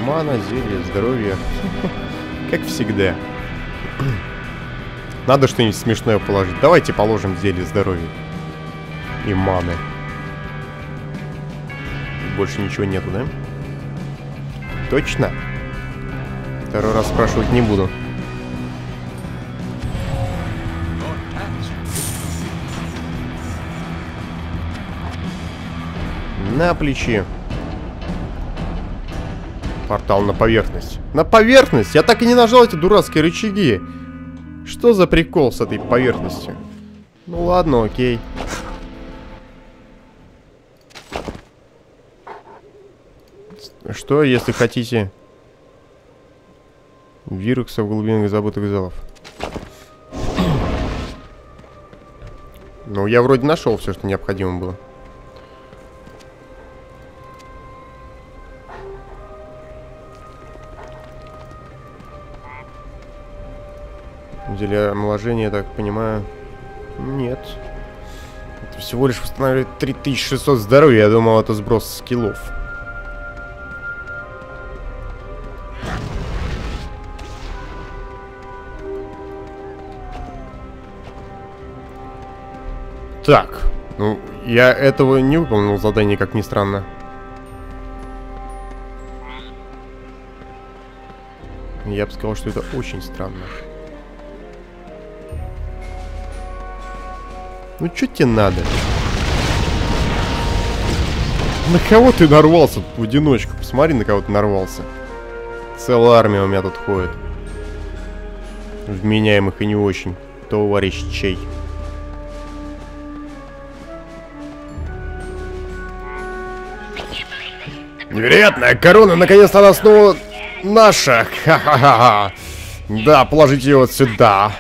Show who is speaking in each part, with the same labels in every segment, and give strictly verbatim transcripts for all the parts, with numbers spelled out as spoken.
Speaker 1: Мана, зелье, здоровье. Как всегда. Надо что-нибудь смешное положить. Давайте положим зелье здоровья. И маны. Больше ничего нету, да? Точно? Второй раз спрашивать не буду. На плечи. Портал на поверхность. На поверхность? Я так и не нажал эти дурацкие рычаги. Что за прикол с этой поверхностью? Ну ладно, окей. Что, если хотите вирукса в глубинах забытых залов? Ну, я вроде нашел все, что необходимо было. Зелье омоложения, я так понимаю. Нет. Это всего лишь восстанавливает три тысячи шестьсот здоровья. Я думал, это сброс скиллов. Так. Ну, я этого не выполнил задание, как ни странно. Я бы сказал, что это очень странно. Ну, что тебе надо? На кого ты нарвался в одиночку? Посмотри, на кого ты нарвался. Целая армия у меня тут ходит. Вменяемых и не очень. Товарищей. Невероятная корона, наконец-то она снова наша. Ха-ха-ха. Да, положите ее вот сюда.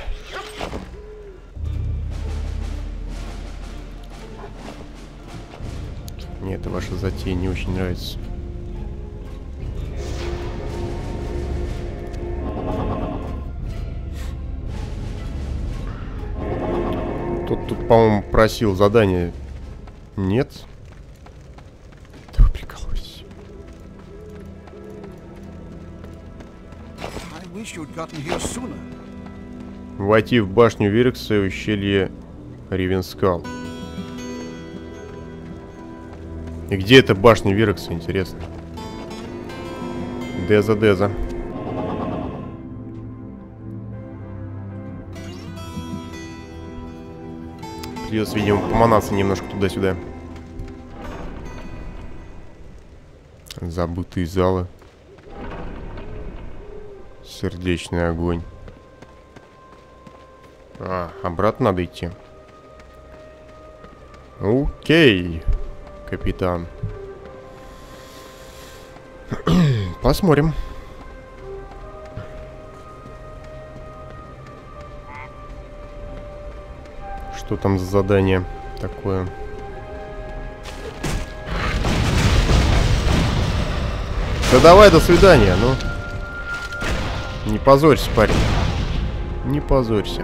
Speaker 1: Мне эта ваша затея не очень нравится. Тот тут, по-моему, просил задание. Нет? Да вы прикалываетесь. Войти в башню Вирекса и ущелье Ривенскал. И где эта башня Вирекса, интересно? Деза, Деза. Придется, видимо, поманаться немножко туда-сюда. Забытые залы. Сердечный огонь. А, обратно надо идти. Окей, капитан. Посмотрим. Что там за задание такое? Да давай, до свидания, ну. Не позорься, парень. Не позорься.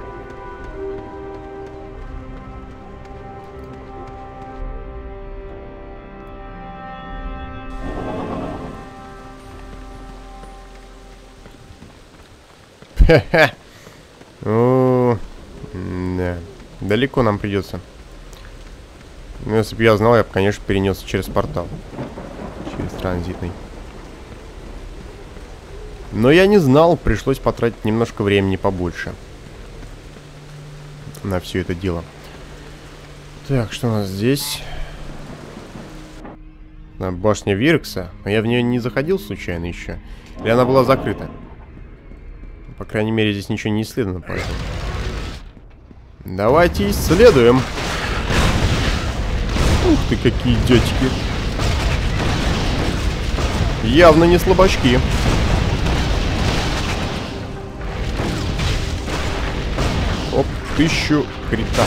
Speaker 1: Хе-хе. О, да. Далеко нам придется. Ну, если бы я знал, я бы, конечно, перенесся через портал. Через транзитный. Но я не знал, пришлось потратить немножко времени побольше на все это дело. Так, что у нас здесь? На башня Вирекса. А я в нее не заходил случайно еще? Или она была закрыта? По крайней мере, здесь ничего не исследовано, поэтому. Давайте исследуем. Ух ты, какие дядьки. Явно не слабачки. Оп, тысячу крита.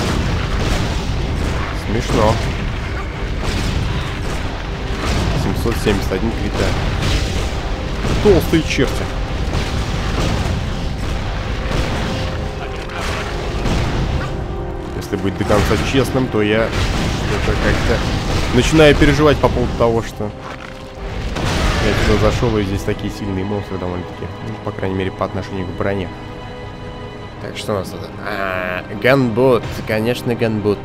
Speaker 1: Смешно. семьсот семьдесят один крита. Толстые черти. Если быть до конца честным, то я что-то как-то начинаю переживать по поводу того, что Я сюда зашел, и здесь такие сильные монстры довольно-таки. Ну, по крайней мере, по отношению к броне. Так, что у нас тут? А, ганбот. Конечно, ганбот.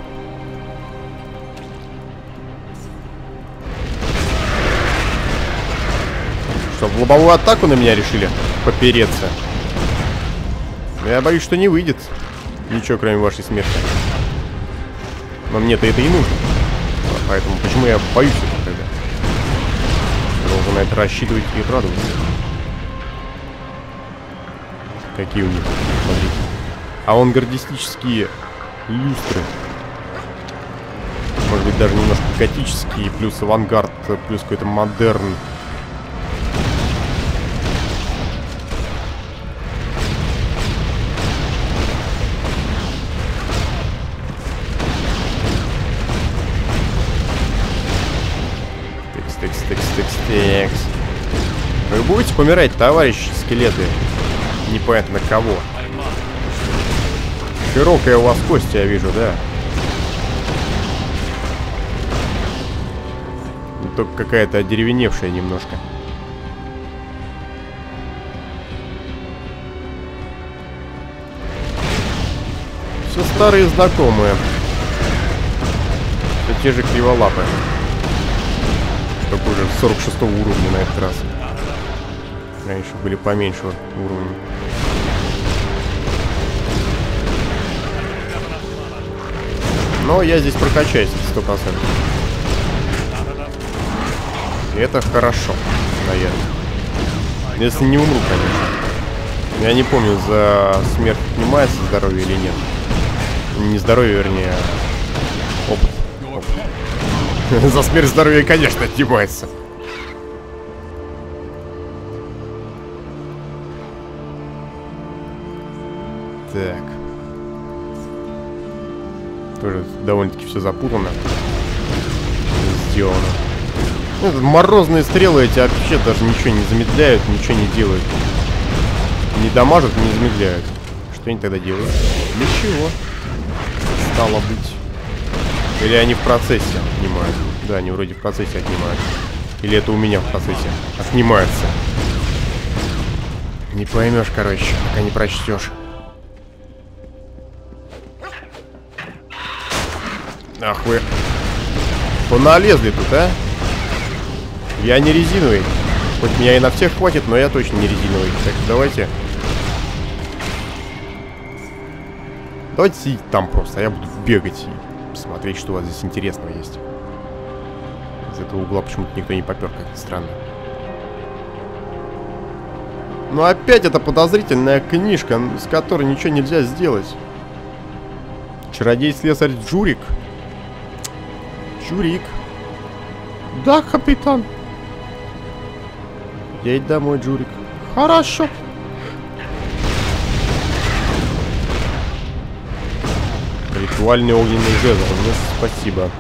Speaker 1: Что, в лобовую атаку на меня решили попереться? Я боюсь, что не выйдет. Ничего, кроме вашей смерти. Но мне-то это и нужно. Поэтому почему я боюсь этого тогда? Должен на это рассчитывать и радоваться. Какие у них, смотрите. Авангардистические люстры. Может быть, даже немножко готические, плюс авангард, плюс какой-то модерн. Текс, текс, текс, текс. Вы будете помирать, товарищи скелеты? Непонятно на кого. Широкая у вас кость, я вижу, да? Только какая-то одеревеневшая немножко. Все старые знакомые. Все те же криволапы. Только уже сорок шестого уровня на этот раз. Раньше были поменьше уровня. Но я здесь прокачаюсь сто процентов. И это хорошо, наверное. Если не умру, конечно. Я не помню, за смерть снимается здоровье или нет. Не здоровье, вернее, а опыт. опыт. За смерть здоровья, конечно, снимается. Так. Тоже довольно-таки все запутано. Сделано. Ну, морозные стрелы эти вообще даже ничего не замедляют, ничего не делают. Не дамажат, не замедляют. Что они тогда делают? Ничего. Стало быть. Или они в процессе отнимают? Да, они вроде в процессе отнимают. Или это у меня в процессе отнимается? Не поймешь, короче, пока не прочтешь. Ах вы. Поналезли тут, а? Я не резиновый. Хоть меня и на всех хватит, но я точно не резиновый. Так, давайте. Давайте сидеть там просто, а я буду бегать и смотреть, что у вас здесь интересного есть. Из этого угла почему-то никто не попер, как-то странно. Но опять эта подозрительная книжка, с которой ничего нельзя сделать. Чародей-слесарь Джурик. Джурик. Да, капитан. Едь домой, Джурик. Хорошо. Ритуальный огненный жезл. Нет, спасибо.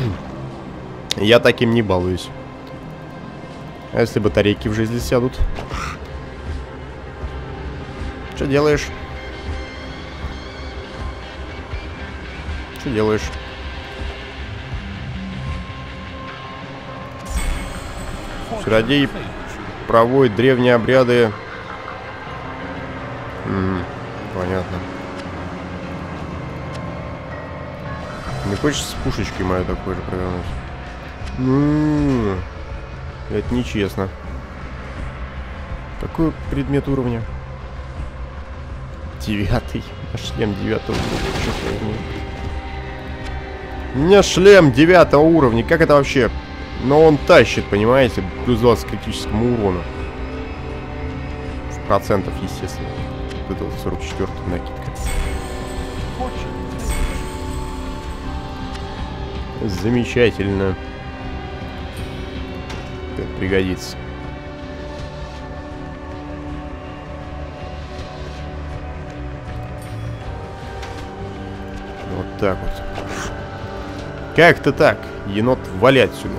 Speaker 1: Я таким не балуюсь. А если батарейки в жизни сядут? Что делаешь? Что делаешь? Чародей проводит древние обряды. М-м, понятно. Не хочешь с пушечки мою такой же провернуть? М-м-м, это нечестно. Какой предмет уровня? Девятый. Шлем девятого уровня. У меня шлем девятого уровня. Как это вообще? Но он тащит, понимаете? Плюс двадцать к критическому урону. В процентов, естественно. Вот это вот сорок четвёртая накидка. Замечательно. Это пригодится. Вот так вот. Как-то так. Енот, вали отсюда.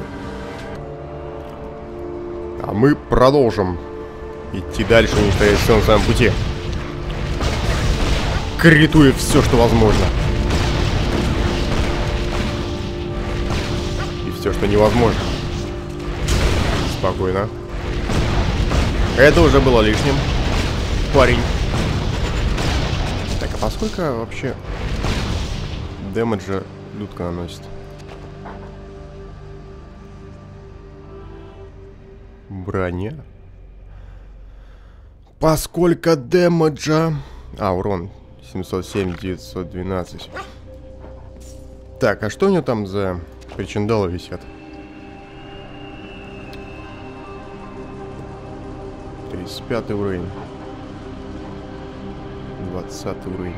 Speaker 1: А мы продолжим идти дальше, уничтожать все на своем пути. Критуя все, что возможно. И все, что невозможно. Спокойно. Это уже было лишним. Парень. Так, а поскольку вообще дэмэджа людка наносит? Броня. Поскольку дэмэджа... А, урон. семьсот семь, девятьсот двенадцать. Так, а что у него там за причиндалы висят? тридцать пятый уровень. двадцатый уровень.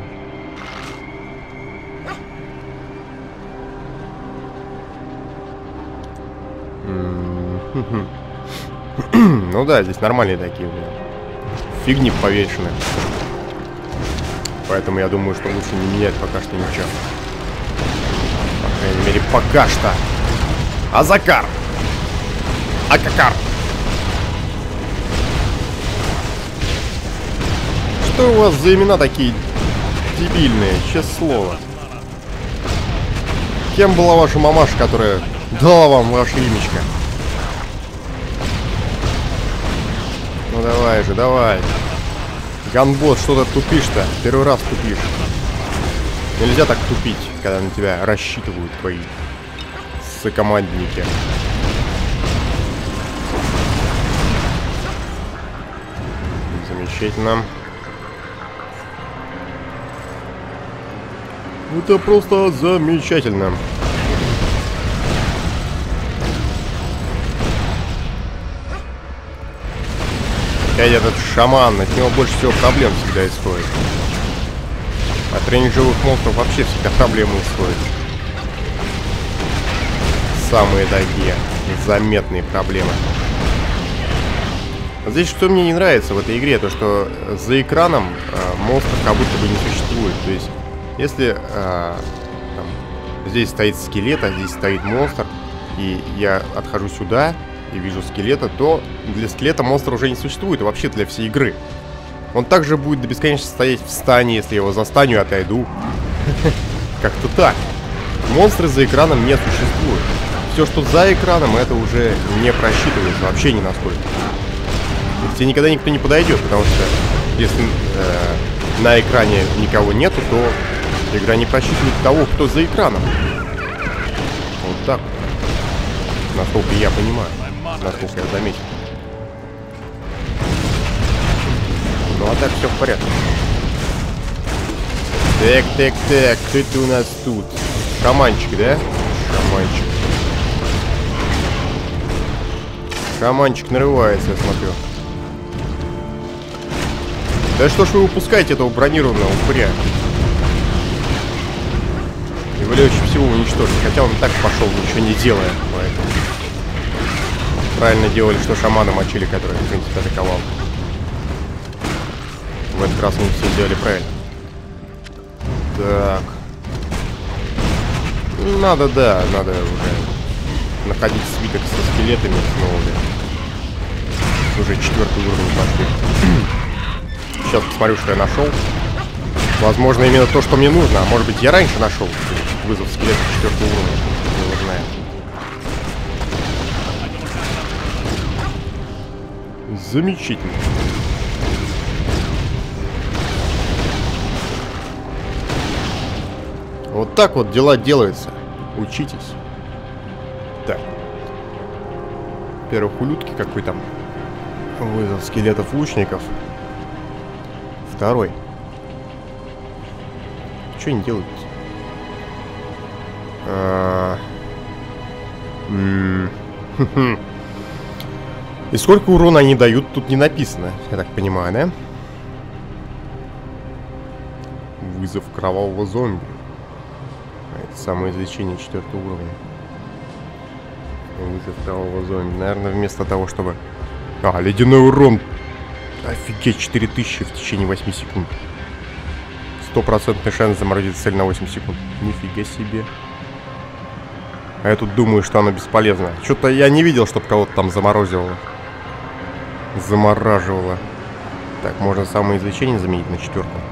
Speaker 1: Ну да, здесь нормальные такие фигни повешенные. Поэтому я думаю, что лучше не менять пока что ничего. По крайней мере, пока что. Азакар! Акакар! Что у вас за имена такие дебильные, честное слово? Кем была ваша мамаша, которая дала вам ваше имечко? Ну давай же, давай. Ганбот, что ты тупишь-то? Первый раз тупишь. Нельзя так тупить, когда на тебя рассчитывают твои сокомандники. Замечательно. Это просто замечательно. Опять этот шаман, от него больше всего проблем всегда исходит. От рейнджевых монстров вообще всегда проблемы исходят. Самые такие заметные проблемы. Здесь что мне не нравится в этой игре, то что за экраном э, монстров как будто бы не существует. То есть, если э, там, здесь стоит скелет, а здесь стоит монстр, и я отхожу сюда и вижу скелета, то для скелета монстр уже не существует, и вообще для всей игры. Он также будет до бесконечности стоять в стане, если я его застану и отойду. Как-то так. Монстры за экраном не существуют. Все, что за экраном, это уже не просчитывается вообще ни насколько. И тебе никогда никто не подойдет, потому что если э, на экране никого нету, то игра не просчитывает того, кто за экраном. Вот так. Насколько я понимаю. Насколько я заметил. Ну а так все в порядке. Так, так, так, кто это у нас тут? Шаманчик, да? Шаманчик. Шаманчик нарывается, я смотрю. Да что ж вы упускаете этого бронированного упыря? Его легче всего уничтожить. Хотя он так пошел, ничего не делая. Поэтому правильно делали, что шамана мочили, который, в принципе, атаковал. В этот раз мы все сделали правильно. Так. Надо, да, надо уже находить свиток со скелетами снова. Уже четвертый уровень пошли. Сейчас посмотрю, что я нашел. Возможно, именно то, что мне нужно. А может быть, я раньше нашел вызов скелета четвертого уровня. Не знаю. Замечательно. Вот так вот дела делаются. Учитесь. Так. Во-первых, улютки какой там. Вызов скелетов лучников. Второй. Что они делают? А... И сколько урона они дают, тут не написано, я так понимаю, да? Вызов кровавого зомби. Это самоизлечение четвертого уровня. Вызов кровавого зомби. Наверное, вместо того, чтобы... А, ледяной урон. Офигеть, четыре тысячи в течение восьми секунд. Стопроцентный шанс заморозить цель на восемь секунд. Нифига себе. А я тут думаю, что оно бесполезно. Что-то я не видел, чтобы кого-то там заморозило. Замораживало. Так, можно самоизлечение заменить на четверку.